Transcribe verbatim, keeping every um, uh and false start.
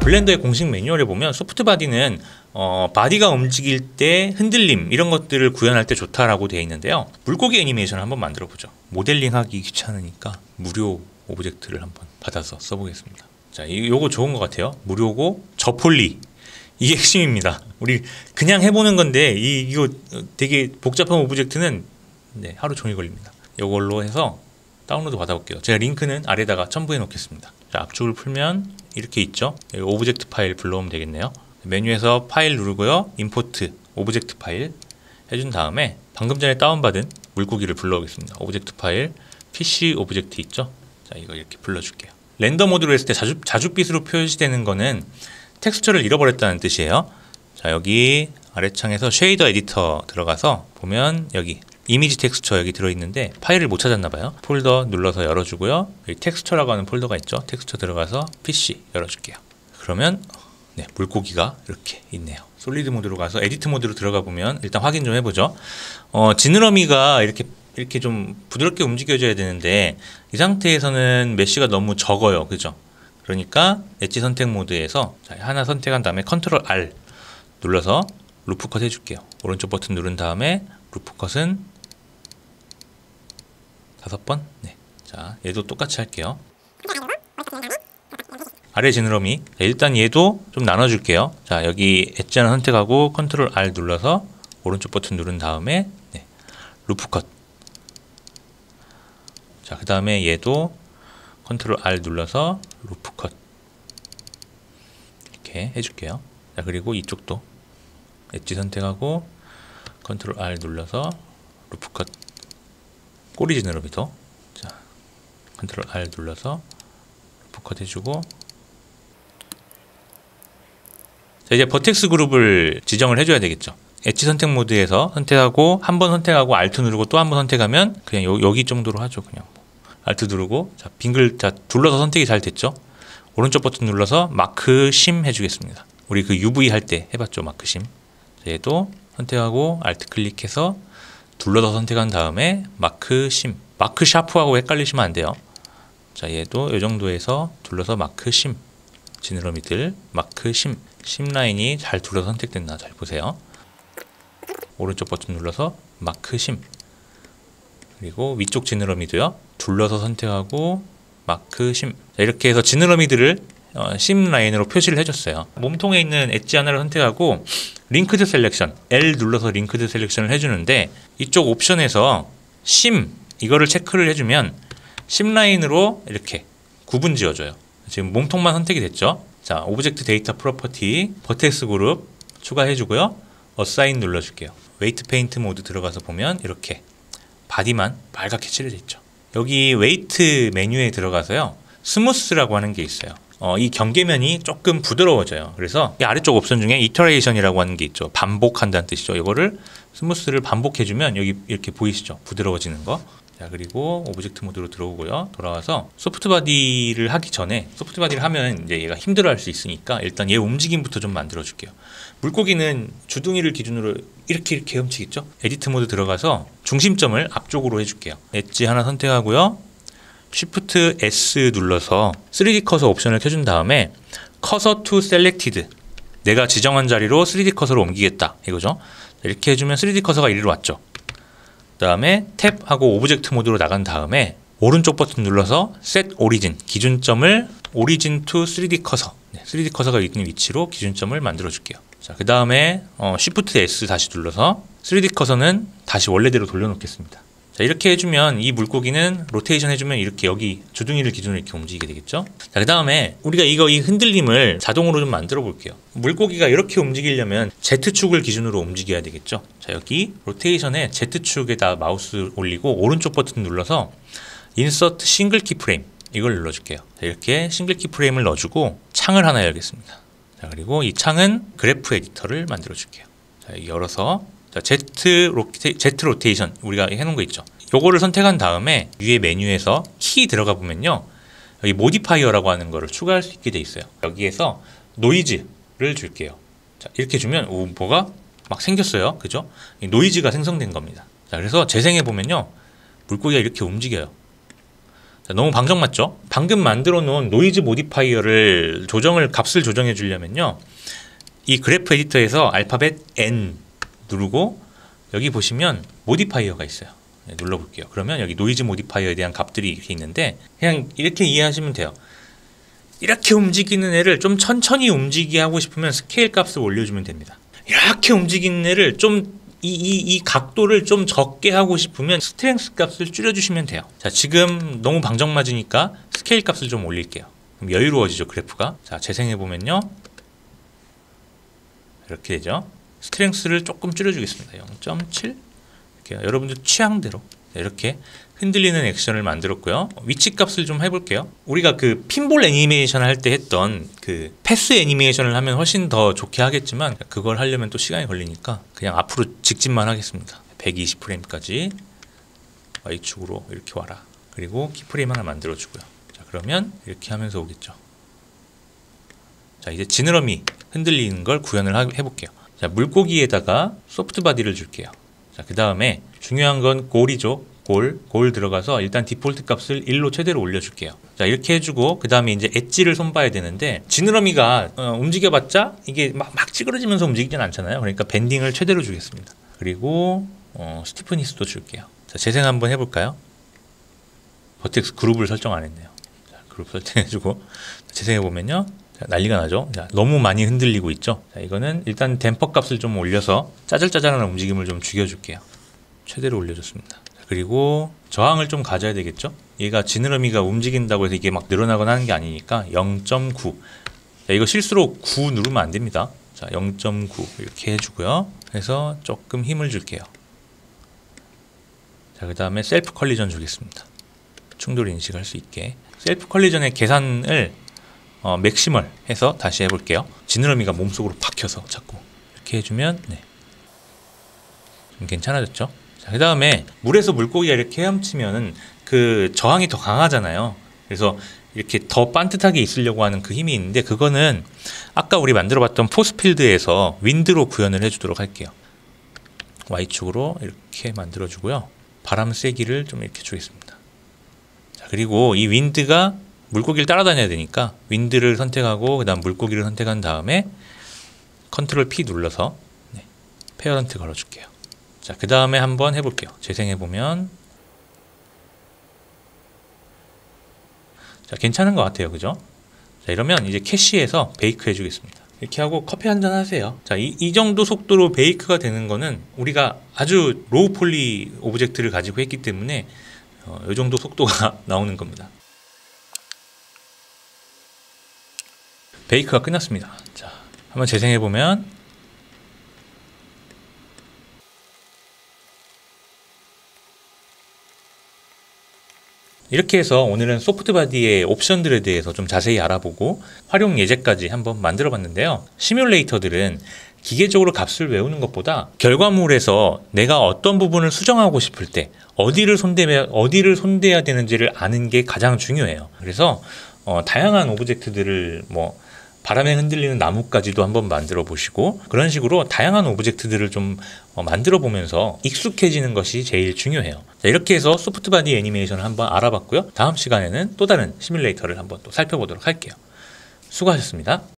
블렌더의 공식 매뉴얼에 보면 소프트 바디는 어, 바디가 움직일 때 흔들림 이런 것들을 구현할 때 좋다라고 되어 있는데요. 물고기 애니메이션을 한번 만들어 보죠. 모델링하기 귀찮으니까 무료 오브젝트를 한번 받아서 써보겠습니다. 자, 이, 요거 좋은 것 같아요. 무료고 저폴리, 이게 핵심입니다. 우리 그냥 해보는 건데 이, 이거 되게 복잡한 오브젝트는 네, 하루 종일 걸립니다. 요걸로 해서 다운로드 받아볼게요. 제가 링크는 아래다가 첨부해 놓겠습니다. 자, 압축을 풀면 이렇게 있죠. 여기 오브젝트 파일 불러오면 되겠네요. 메뉴에서 파일 누르고요. 임포트 오브젝트 파일 해준 다음에 방금 전에 다운받은 물고기를 불러오겠습니다. 오브젝트 파일 피씨 오브젝트 있죠. 자, 이거 이렇게 불러줄게요. 렌더 모드로 했을 때 자주, 자줏빛으로 표시되는 거는 텍스처를 잃어버렸다는 뜻이에요. 자, 여기 아래창에서 쉐이더 에디터 들어가서 보면 여기 이미지 텍스처 여기 들어있는데 파일을 못 찾았나봐요. 폴더 눌러서 열어주고요. 여기 텍스처라고 하는 폴더가 있죠. 텍스처 들어가서 피씨 열어줄게요. 그러면 네, 물고기가 이렇게 있네요. 솔리드 모드로 가서 에디트 모드로 들어가 보면 일단 확인 좀 해보죠. 어, 지느러미가 이렇게 이렇게 좀 부드럽게 움직여줘야 되는데 이 상태에서는 메쉬가 너무 적어요. 그죠? 그러니까 엣지 선택 모드에서 자, 하나 선택한 다음에 컨트롤 알 눌러서 루프 컷 해줄게요. 오른쪽 버튼 누른 다음에 루프 컷은 다섯 번. 네. 자, 얘도 똑같이 할게요. 아래 지느러미. 자, 일단 얘도 좀 나눠줄게요. 자, 여기 엣지 하나 선택하고 컨트롤 알 눌러서 오른쪽 버튼 누른 다음에 네. 루프 컷. 자, 그 다음에 얘도 컨트롤 알 눌러서 루프 컷 이렇게 해줄게요. 자, 그리고 이쪽도 엣지 선택하고 컨트롤 알 눌러서 루프 컷 꼬리 지느러미도 자 컨트롤 알 눌러서 루프 컷 해주고 자, 이제 버텍스 그룹을 지정을 해줘야 되겠죠. 엣지 선택 모드에서 선택하고 한 번 선택하고 알트 누르고 또 한 번 선택하면 그냥 요, 여기 정도로 하죠. 그냥 알트 누르고 자 빙글 자 둘러서 선택이 잘 됐죠. 오른쪽 버튼 눌러서 마크 심 해주겠습니다. 우리 그 유브이 할 때 해봤죠. 마크 심. 자, 얘도 선택하고 알트 클릭해서 둘러서 선택한 다음에 마크 심. 마크 샤프하고 헷갈리시면 안 돼요. 자, 얘도 이 정도에서 둘러서 마크 심. 지느러미들 마크 심. 심 라인이 잘 둘러서 선택됐나 잘 보세요. 오른쪽 버튼 눌러서 마크 심. 그리고 위쪽 지느러미도요. 둘러서 선택하고 마크 심. 자, 이렇게 해서 지느러미들을 어, 심 라인으로 표시를 해줬어요. 몸통에 있는 엣지 하나를 선택하고 링크드 셀렉션 L 눌러서 링크드 셀렉션을 해주는데 이쪽 옵션에서 심 이거를 체크를 해주면 심 라인으로 이렇게 구분 지어줘요. 지금 몸통만 선택이 됐죠. 자, 오브젝트 데이터 프로퍼티 버텍스 그룹 추가해주고요. 어사인 눌러줄게요. 웨이트 페인트 모드 들어가서 보면 이렇게 바디만 빨갛게 칠해져 있죠. 여기 웨이트 메뉴에 들어가서요. 스무스라고 하는 게 있어요. 어, 이 경계면이 조금 부드러워져요. 그래서 이 아래쪽 옵션 중에 이터레이션이라고 하는 게 있죠. 반복한다는 뜻이죠. 이거를 스무스를 반복해주면 여기 이렇게 보이시죠? 부드러워지는 거. 자, 그리고 오브젝트 모드로 들어오고요. 돌아와서 소프트 바디를 하기 전에 소프트 바디를 하면 이제 얘가 힘들어할 수 있으니까 일단 얘 움직임부터 좀 만들어 줄게요. 물고기는 주둥이를 기준으로 이렇게 이렇게 움직이죠. 에디트 모드 들어가서 중심점을 앞쪽으로 해줄게요. 엣지 하나 선택하고요. 쉬프트 에스 눌러서 쓰리디 커서 옵션을 켜준 다음에 커서 투 셀렉티드 내가 지정한 자리로 쓰리디 커서로 옮기겠다 이거죠. 이렇게 해주면 쓰리디 커서가 이리로 왔죠. 그 다음에 탭하고 오브젝트 모드로 나간 다음에 오른쪽 버튼 눌러서 Set Origin 기준점을 오리진 투 쓰리디 커서 네, 쓰리디 커서가 있는 위치로 기준점을 만들어 줄게요. 자, 그 다음에 어, 쉬프트 에스 다시 눌러서 쓰리디 커서는 다시 원래대로 돌려놓겠습니다. 자, 이렇게 해주면 이 물고기는 로테이션 해주면 이렇게 여기 주둥이를 기준으로 이렇게 움직이게 되겠죠. 자, 그 다음에 우리가 이거 이 흔들림을 자동으로 좀 만들어 볼게요. 물고기가 이렇게 움직이려면 Z축을 기준으로 움직여야 되겠죠. 자, 여기 로테이션에 Z축에다 마우스 올리고 오른쪽 버튼 눌러서 인서트 싱글 키프레임 이걸 눌러줄게요. 자, 이렇게 싱글 키프레임을 넣어주고 창을 하나 열겠습니다. 자, 그리고 이 창은 그래프 에디터를 만들어 줄게요. 자, 열어서 자, Z, 로테, Z 로테이션 우리가 해놓은 거 있죠. 요거를 선택한 다음에 위에 메뉴에서 키 들어가 보면요. 여기 모디파이어라고 하는 거를 추가할 수 있게 돼 있어요. 여기에서 노이즈를 줄게요. 자, 이렇게 주면 오, 뭐가 막 생겼어요. 그죠? 노이즈가 생성된 겁니다. 자, 그래서 재생해 보면요. 물고기가 이렇게 움직여요. 자, 너무 방정 맞죠? 방금 만들어 놓은 노이즈 모디파이어를 조정을 값을 조정해 주려면요, 이 그래프 에디터에서 알파벳 N 누르고 여기 보시면 모디파이어가 있어요. 네, 눌러볼게요. 그러면 여기 노이즈 모디파이어에 대한 값들이 이렇게 있는데 그냥 이렇게 이해하시면 돼요. 이렇게 움직이는 애를 좀 천천히 움직이게 하고 싶으면 스케일 값을 올려주면 됩니다. 이렇게 움직이는 애를 좀 이, 이, 이 각도를 좀 적게 하고 싶으면 스트렝스 값을 줄여주시면 돼요. 자, 지금 너무 방정 맞으니까 스케일 값을 좀 올릴게요. 그럼 여유로워지죠, 그래프가. 자, 재생해보면요, 이렇게 되죠. 스트렝스를 조금 줄여주겠습니다. 영 점 칠. 이렇게 여러분들 취향대로 이렇게 흔들리는 액션을 만들었고요. 위치 값을 좀 해볼게요. 우리가 그 핀볼 애니메이션 할 때 했던 그 패스 애니메이션을 하면 훨씬 더 좋게 하겠지만 그걸 하려면 또 시간이 걸리니까 그냥 앞으로 직진만 하겠습니다. 백이십 프레임까지 Y축으로 이렇게 와라. 그리고 키프레임 하나 만들어주고요. 자, 그러면 이렇게 하면서 오겠죠. 자, 이제 지느러미 흔들리는 걸 구현을 해볼게요. 자, 물고기에다가 소프트 바디를 줄게요. 자, 그 다음에 중요한 건 골이죠. 골, 골 들어가서 일단 디폴트 값을 일로 최대로 올려줄게요. 자, 이렇게 해주고 그 다음에 이제 엣지를 손봐야 되는데 지느러미가 어, 움직여봤자 이게 막, 막 찌그러지면서 움직이진 않잖아요. 그러니까 밴딩을 최대로 주겠습니다. 그리고 어, 스티프니스도 줄게요. 자, 재생 한번 해볼까요? 버텍스 그룹을 설정 안 했네요. 자, 그룹 설정해주고 재생해보면요, 자, 난리가 나죠. 자, 너무 많이 흔들리고 있죠. 자, 이거는 일단 댐퍼 값을 좀 올려서 짜잘짜잘한 움직임을 좀 죽여줄게요. 최대로 올려줬습니다. 그리고 저항을 좀 가져야 되겠죠. 얘가 지느러미가 움직인다고 해서 이게 막 늘어나거나 하는 게 아니니까 영 점 구. 자, 이거 실수로 구 누르면 안 됩니다. 자, 영 점 구 이렇게 해주고요. 해서 조금 힘을 줄게요. 자, 그 다음에 셀프 컬리전 주겠습니다. 충돌 인식할 수 있게. 셀프 컬리전의 계산을 어, 맥시멀 해서 다시 해볼게요. 지느러미가 몸속으로 박혀서 자꾸 이렇게 해주면 네, 좀 괜찮아졌죠. 그 다음에 물에서 물고기가 이렇게 헤엄치면은 그 저항이 더 강하잖아요. 그래서 이렇게 더 반듯하게 있으려고 하는 그 힘이 있는데 그거는 아까 우리 만들어봤던 포스필드에서 윈드로 구현을 해주도록 할게요. Y축으로 이렇게 만들어주고요. 바람 세기를 좀 이렇게 주겠습니다. 자, 그리고 이 윈드가 물고기를 따라다녀야 되니까 윈드를 선택하고 그 다음 물고기를 선택한 다음에 컨트롤 P 눌러서 네, 페어런트 걸어줄게요. 자, 그 다음에 한번 해볼게요. 재생해보면 자, 괜찮은 것 같아요. 그죠? 자, 이러면 이제 캐시해서 베이크 해주겠습니다. 이렇게 하고 커피 한잔 하세요. 자, 이, 이 정도 속도로 베이크가 되는 거는 우리가 아주 로우 폴리 오브젝트를 가지고 했기 때문에 어, 이 정도 속도가 나오는 겁니다. 베이크가 끝났습니다. 자, 한번 재생해보면 이렇게 해서 오늘은 소프트바디의 옵션들에 대해서 좀 자세히 알아보고 활용 예제까지 한번 만들어 봤는데요. 시뮬레이터들은 기계적으로 값을 외우는 것보다 결과물에서 내가 어떤 부분을 수정하고 싶을 때 어디를 손대야, 어디를 손대야 되는지를 아는 게 가장 중요해요. 그래서 어, 다양한 오브젝트들을 뭐 바람에 흔들리는 나무까지도 한번 만들어 보시고 그런 식으로 다양한 오브젝트들을 좀 어, 만들어 보면서 익숙해지는 것이 제일 중요해요. 자, 이렇게 해서 소프트바디 애니메이션을 한번 알아봤고요. 다음 시간에는 또 다른 시뮬레이터를 한번 또 살펴보도록 할게요. 수고하셨습니다.